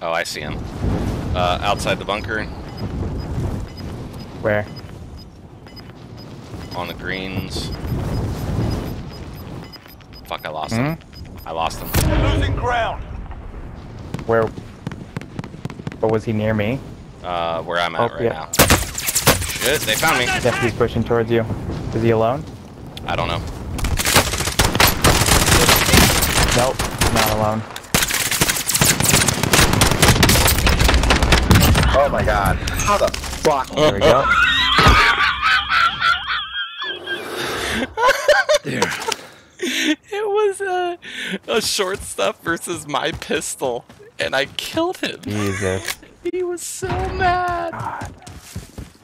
Oh, I see him. Outside the bunker. Where? On the greens. Fuck, I lost him. I lost him. Losing ground. Where? But was he near me? Where I'm at right now. Shit, they found me. Yep, he's pushing towards you. Is he alone? I don't know. Nope, not alone. Oh my god. How the fuck? There we go. There. It was a short stuff versus my pistol, and I killed him. Jesus. He was so mad. God.